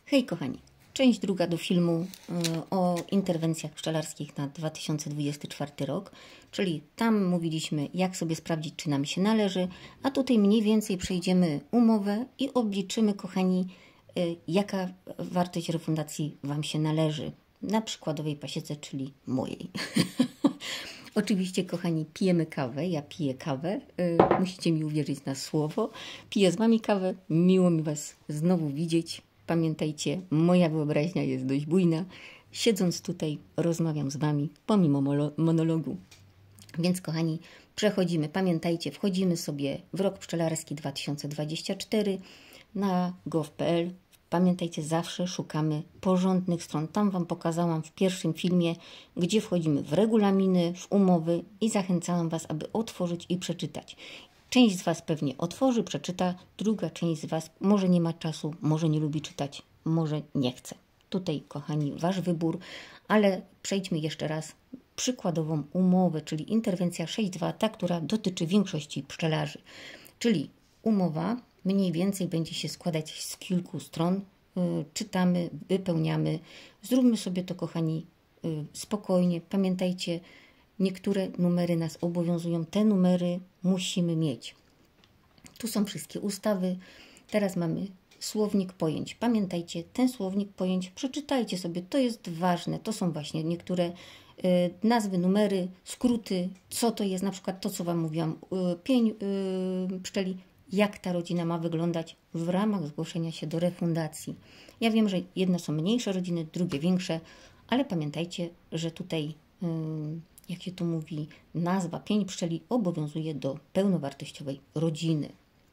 Hej kochani, część druga do filmu o interwencjach pszczelarskich na 2024 rok, czyli tam mówiliśmy, jak sobie sprawdzić, czy nam się należy, a tutaj mniej więcej przejdziemy umowę i obliczymy, kochani, jaka wartość refundacji Wam się należy na przykładowej pasiece, czyli mojej. Oczywiście, kochani, pijemy kawę, ja piję kawę, musicie mi uwierzyć na słowo. Piję z Wami kawę, miło mi Was znowu widzieć. Pamiętajcie, moja wyobraźnia jest dość bujna. Siedząc tutaj, rozmawiam z Wami pomimo monologu. Więc, kochani, przechodzimy. Pamiętajcie, wchodzimy sobie w rok pszczelarski 2024 na gov.pl. Pamiętajcie, zawsze szukamy porządnych stron. Tam Wam pokazałam w pierwszym filmie, gdzie wchodzimy w regulaminy, w umowy i zachęcałam Was, aby otworzyć i przeczytać. Część z Was pewnie otworzy, przeczyta, druga część z Was może nie ma czasu, może nie lubi czytać, może nie chce. Tutaj, kochani, Wasz wybór, ale przejdźmy jeszcze raz przykładową umowę, czyli interwencja 6.2, ta, która dotyczy większości pszczelarzy. Czyli umowa mniej więcej będzie się składać z kilku stron. Czytamy, wypełniamy. Zróbmy sobie to, kochani, spokojnie. Pamiętajcie, niektóre numery nas obowiązują. Te numery musimy mieć. Tu są wszystkie ustawy. Teraz mamy słownik pojęć. Pamiętajcie, ten słownik pojęć przeczytajcie sobie. To jest ważne. To są właśnie niektóre nazwy, numery, skróty. Co to jest? Na przykład to, co Wam mówiłam. Pień pszczeli. Jak ta rodzina ma wyglądać w ramach zgłoszenia się do refundacji. Ja wiem, że jedne są mniejsze rodziny, drugie większe, ale pamiętajcie, że tutaj, jak się tu mówi, nazwa pień pszczeli obowiązuje do pełnowartościowej rodziny.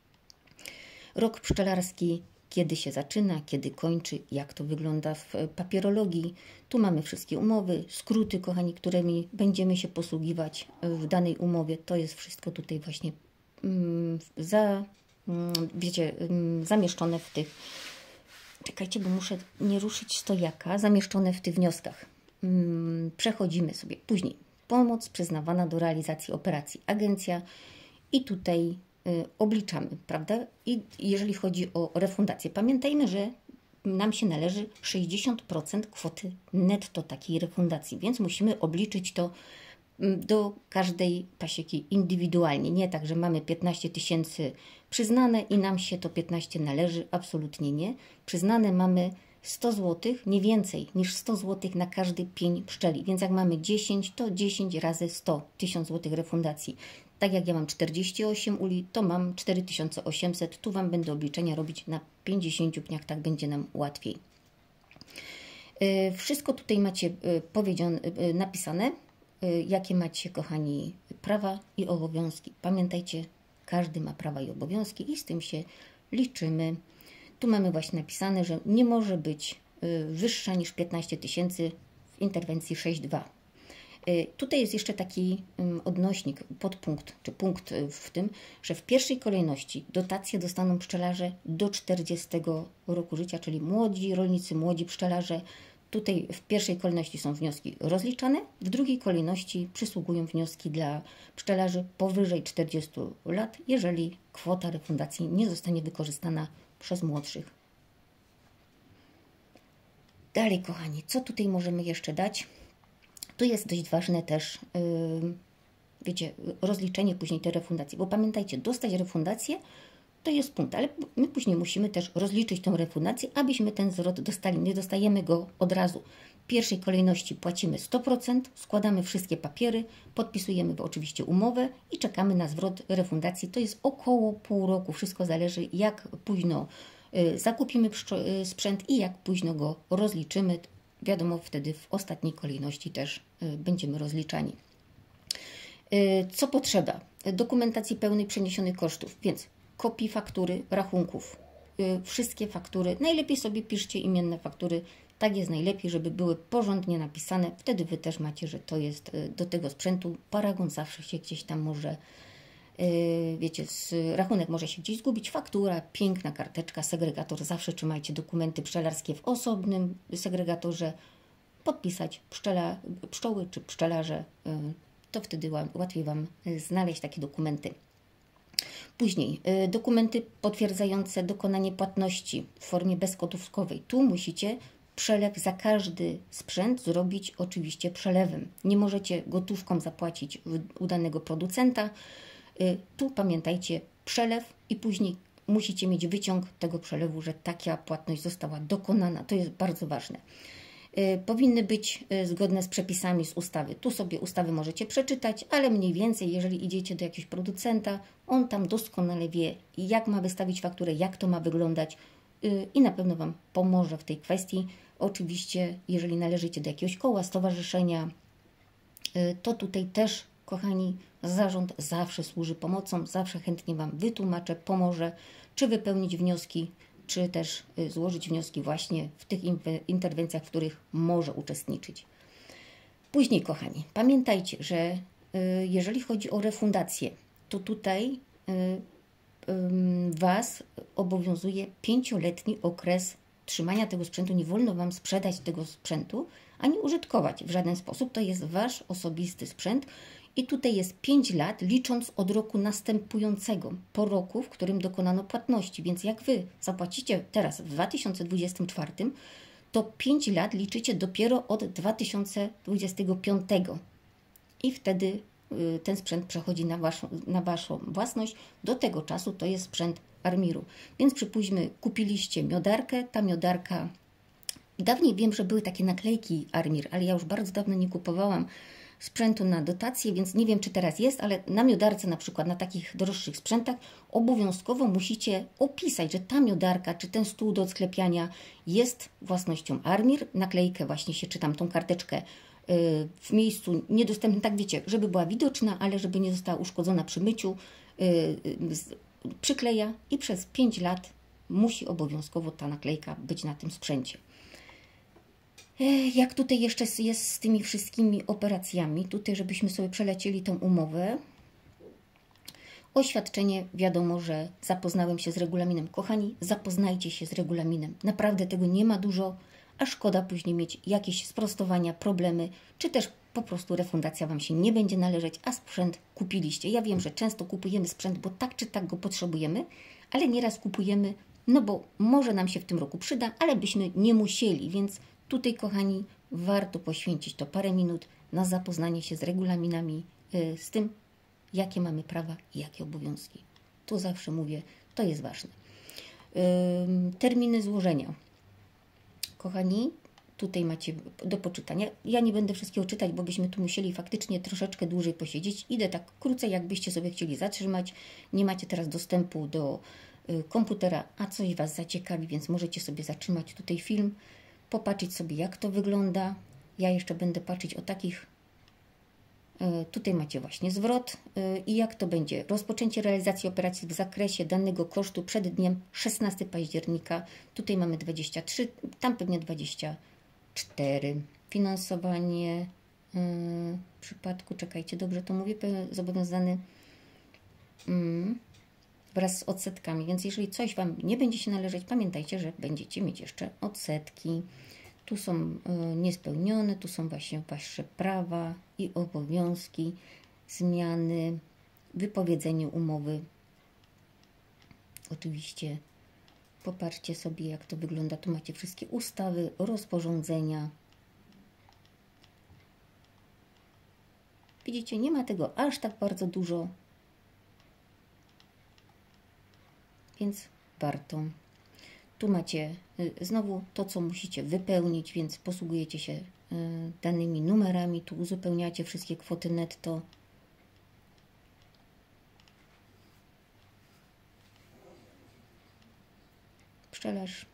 Rok pszczelarski, kiedy się zaczyna, kiedy kończy, jak to wygląda w papierologii. Tu mamy wszystkie umowy, skróty, kochani, którymi będziemy się posługiwać w danej umowie. To jest wszystko tutaj właśnie zamieszczone w tych, czekajcie, bo muszę nie ruszyć stojaka, zamieszczone w tych wnioskach. Przechodzimy sobie później. Pomoc przyznawana do realizacji operacji agencja i tutaj obliczamy, prawda? I jeżeli chodzi o refundację, pamiętajmy, że nam się należy 60% kwoty netto takiej refundacji, więc musimy obliczyć to do każdej pasieki indywidualnie. Nie tak, że mamy 15 tysięcy przyznane i nam się to 15 należy. Absolutnie nie. Przyznane mamy 100 zł, nie więcej niż 100 zł na każdy pień pszczeli. Więc jak mamy 10, to 10 razy 100, 1000 zł refundacji. Tak jak ja mam 48 uli, to mam 4800. Tu Wam będę obliczenia robić na 50 pniach, tak będzie nam łatwiej. Wszystko tutaj macie napisane. Jakie macie, kochani, prawa i obowiązki. Pamiętajcie, każdy ma prawa i obowiązki i z tym się liczymy. Tu mamy właśnie napisane, że nie może być wyższa niż 15 tysięcy w interwencji 6.2. Tutaj jest jeszcze taki odnośnik, podpunkt, czy punkt w tym, że w pierwszej kolejności dotacje dostaną pszczelarze do 40 roku życia, czyli młodzi rolnicy, młodzi pszczelarze. Tutaj w pierwszej kolejności są wnioski rozliczane, w drugiej kolejności przysługują wnioski dla pszczelarzy powyżej 40 lat, jeżeli kwota refundacji nie zostanie wykorzystana przez młodszych. Dalej, kochani, co tutaj możemy jeszcze dać? Tu jest dość ważne też, wiecie, rozliczenie później tej refundacji, bo pamiętajcie, dostać refundację to jest punkt, ale my później musimy też rozliczyć tą refundację, abyśmy ten zwrot dostali. Nie dostajemy go od razu. W pierwszej kolejności płacimy 100%, składamy wszystkie papiery, podpisujemy oczywiście umowę i czekamy na zwrot refundacji. To jest około pół roku. Wszystko zależy, jak późno zakupimy sprzęt i jak późno go rozliczymy. Wiadomo, wtedy w ostatniej kolejności też będziemy rozliczani. Co potrzeba? Dokumentacji pełnej przeniesionych kosztów, więc kopii faktury, rachunków, wszystkie faktury. Najlepiej sobie piszcie imienne faktury. Tak jest najlepiej, żeby były porządnie napisane. Wtedy Wy też macie, że to jest do tego sprzętu. Paragon zawsze się gdzieś tam może, wiecie, rachunek może się gdzieś zgubić. Faktura, piękna karteczka, segregator. Zawsze trzymajcie dokumenty pszczelarskie w osobnym segregatorze. Podpisać pszczoły czy pszczelarze. To wtedy łatwiej Wam znaleźć takie dokumenty. Później dokumenty potwierdzające dokonanie płatności w formie bezgotówkowej. Tu musicie przelew za każdy sprzęt zrobić oczywiście przelewem. Nie możecie gotówką zapłacić u danego producenta. Tu pamiętajcie, przelew i później musicie mieć wyciąg tego przelewu, że taka płatność została dokonana. To jest bardzo ważne. Powinny być zgodne z przepisami z ustawy. Tu sobie ustawy możecie przeczytać, ale mniej więcej, jeżeli idziecie do jakiegoś producenta, on tam doskonale wie, jak ma wystawić fakturę, jak to ma wyglądać i na pewno Wam pomoże w tej kwestii. Oczywiście, jeżeli należycie do jakiegoś koła, stowarzyszenia, to tutaj też, kochani, zarząd zawsze służy pomocą, zawsze chętnie Wam wytłumaczę, pomoże, czy wypełnić wnioski, czy też złożyć wnioski właśnie w tych interwencjach, w których może uczestniczyć. Później, kochani, pamiętajcie, że jeżeli chodzi o refundację, to tutaj Was obowiązuje 5-letni okres trzymania tego sprzętu. Nie wolno Wam sprzedać tego sprzętu, ani użytkować w żaden sposób. To jest Wasz osobisty sprzęt i tutaj jest 5 lat, licząc od roku następującego, po roku, w którym dokonano płatności. Więc jak Wy zapłacicie teraz w 2024, to 5 lat liczycie dopiero od 2025 i wtedy ten sprzęt przechodzi na Waszą własność. Do tego czasu to jest sprzęt Armiru. Więc przypuśćmy, kupiliście miodarkę, ta miodarka... Dawniej wiem, że były takie naklejki Armir, ale ja już bardzo dawno nie kupowałam sprzętu na dotację, więc nie wiem, czy teraz jest, ale na miodarce na przykład, na takich droższych sprzętach obowiązkowo musicie opisać, że ta miodarka, czy ten stół do odsklepiania jest własnością Armir. Naklejkę właśnie się, czy tam tą karteczkę w miejscu niedostępnym, tak wiecie, żeby była widoczna, ale żeby nie została uszkodzona przy myciu, przykleja i przez 5 lat musi obowiązkowo ta naklejka być na tym sprzęcie. Jak tutaj jeszcze jest z tymi wszystkimi operacjami, tutaj żebyśmy sobie przelecieli tą umowę. Oświadczenie, wiadomo, że zapoznałem się z regulaminem. Kochani, zapoznajcie się z regulaminem. Naprawdę tego nie ma dużo, a szkoda później mieć jakieś sprostowania, problemy, czy też po prostu refundacja Wam się nie będzie należeć, a sprzęt kupiliście. Ja wiem, że często kupujemy sprzęt, bo tak czy tak go potrzebujemy, ale nieraz kupujemy, no bo może nam się w tym roku przyda, ale byśmy nie musieli, więc tutaj, kochani, warto poświęcić to parę minut na zapoznanie się z regulaminami, z tym, jakie mamy prawa i jakie obowiązki. Tu zawsze mówię, to jest ważne. Terminy złożenia. Kochani, tutaj macie do poczytania. Ja nie będę wszystkiego czytać, bo byśmy tu musieli faktycznie troszeczkę dłużej posiedzieć. Idę tak krócej, jakbyście sobie chcieli zatrzymać. Nie macie teraz dostępu do komputera, a coś Was zaciekawi, więc możecie sobie zatrzymać tutaj film, popatrzeć sobie, jak to wygląda. Ja jeszcze będę patrzeć o takich. Tutaj macie właśnie zwrot i jak to będzie. Rozpoczęcie realizacji operacji w zakresie danego kosztu przed dniem 16 października. Tutaj mamy 23, tam pewnie 24. Finansowanie w przypadku, czekajcie, dobrze to mówię, zobowiązany wraz z odsetkami. Więc jeżeli coś Wam nie będzie się należeć, pamiętajcie, że będziecie mieć jeszcze odsetki. Tu są niespełnione, tu są właśnie Wasze prawa i obowiązki, zmiany, wypowiedzenie umowy. Oczywiście popatrzcie sobie, jak to wygląda. Tu macie wszystkie ustawy, rozporządzenia. Widzicie, nie ma tego aż tak bardzo dużo, więc warto. Tu macie znowu to, co musicie wypełnić, więc posługujecie się danymi numerami. Tu uzupełniacie wszystkie kwoty netto. Pszczelarz.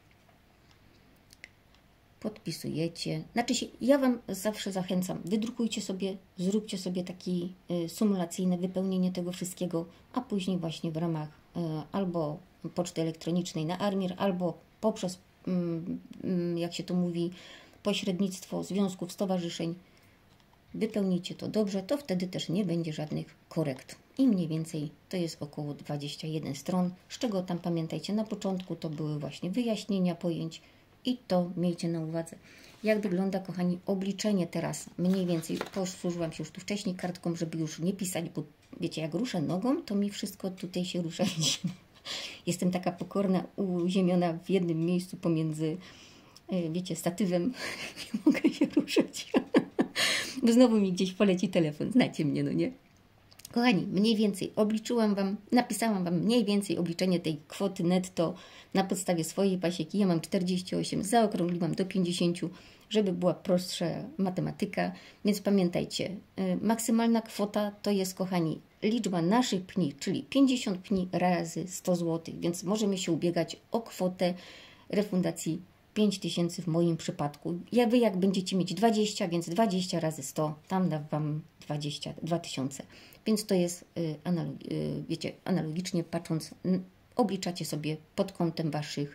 Podpisujecie. Znaczy się, ja Wam zawsze zachęcam, wydrukujcie sobie, zróbcie sobie takie symulacyjne wypełnienie tego wszystkiego, a później właśnie w ramach albo poczty elektronicznej na Armir, albo poprzez, jak się to mówi, pośrednictwo związków, stowarzyszeń, wypełnijcie to dobrze, to wtedy też nie będzie żadnych korekt. I mniej więcej to jest około 21 stron, z czego tam pamiętajcie, na początku to były właśnie wyjaśnienia pojęć, I to miejcie na uwadze. Jak wygląda, kochani, obliczenie teraz? Mniej więcej, posłużyłam się już tu wcześniej kartką, żeby już nie pisać, bo wiecie, jak ruszę nogą, to mi wszystko tutaj się rusza. Jestem taka pokorna, uziemiona w jednym miejscu pomiędzy, wiecie, statywem. Nie mogę się ruszać. Bo znowu mi gdzieś poleci telefon. Znacie mnie, no nie? Kochani, mniej więcej obliczyłam Wam, napisałam Wam mniej więcej obliczenie tej kwoty netto na podstawie swojej pasieki. Ja mam 48, zaokrągliłam do 50, żeby była prostsza matematyka. Więc pamiętajcie, maksymalna kwota to jest, kochani, liczba naszych pni, czyli 50 pni razy 100 zł. Więc możemy się ubiegać o kwotę refundacji 5000 w moim przypadku. Wy jak będziecie mieć 20, więc 20 razy 100, tam da Wam 22 000. Więc to jest, wiecie, analogicznie patrząc, obliczacie sobie pod kątem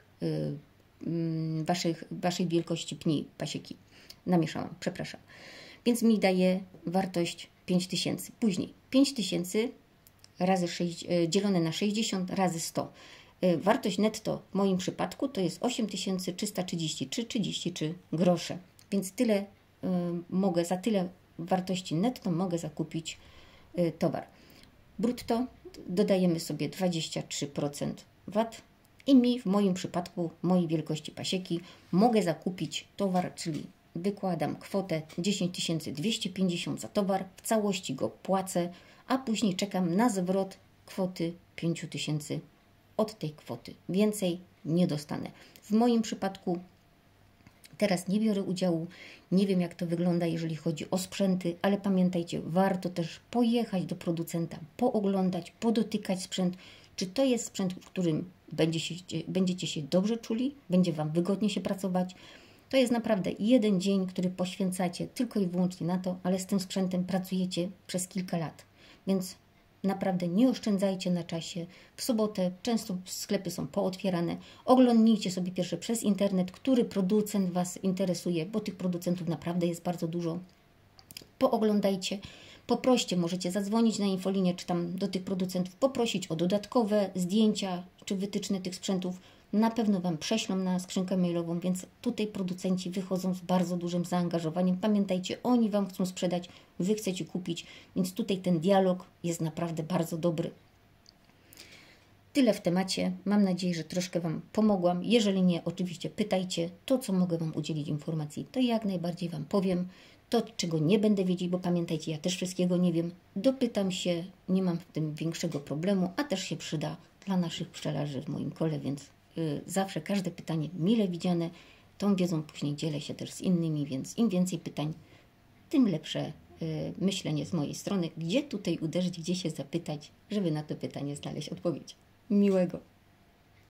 waszej wielkości pni pasieki. Namieszałam, przepraszam. Więc mi daje wartość 5000. Później 5000 razy 6, dzielone na 60 razy 100. Wartość netto w moim przypadku to jest 8333 grosze. Więc tyle mogę, za tyle wartości netto mogę zakupić towar. Brutto dodajemy sobie 23% VAT i mi w moim przypadku, mojej wielkości pasieki, mogę zakupić towar, czyli wykładam kwotę 10 250 za towar, w całości go płacę, a później czekam na zwrot kwoty 5000 od tej kwoty. Więcej nie dostanę. W moim przypadku teraz nie biorę udziału, nie wiem jak to wygląda, jeżeli chodzi o sprzęty, ale pamiętajcie, warto też pojechać do producenta, pooglądać, podotykać sprzęt, czy to jest sprzęt, w którym będziecie się dobrze czuli, będzie Wam wygodnie się pracować. To jest naprawdę jeden dzień, który poświęcacie tylko i wyłącznie na to, ale z tym sprzętem pracujecie przez kilka lat, więc naprawdę nie oszczędzajcie na czasie. W sobotę często sklepy są pootwierane. Oglądnijcie sobie pierwsze przez internet, który producent Was interesuje, bo tych producentów naprawdę jest bardzo dużo. Pooglądajcie, poproście, możecie zadzwonić na infolinię, czy tam do tych producentów, poprosić o dodatkowe zdjęcia, czy wytyczne tych sprzętów. Na pewno Wam prześlą na skrzynkę mailową, więc tutaj producenci wychodzą z bardzo dużym zaangażowaniem. Pamiętajcie, oni Wam chcą sprzedać, Wy chcecie kupić, więc tutaj ten dialog jest naprawdę bardzo dobry. Tyle w temacie. Mam nadzieję, że troszkę Wam pomogłam. Jeżeli nie, oczywiście pytajcie. To, co mogę Wam udzielić informacji, to jak najbardziej Wam powiem. To, czego nie będę wiedzieć, bo pamiętajcie, ja też wszystkiego nie wiem. Dopytam się, nie mam w tym większego problemu, a też się przyda dla naszych pszczelarzy w moim kole, więc zawsze każde pytanie mile widziane. Tą wiedzą później dzielę się też z innymi, więc im więcej pytań, tym lepsze myślenie z mojej strony, gdzie tutaj uderzyć, gdzie się zapytać, żeby na to pytanie znaleźć odpowiedź. Miłego!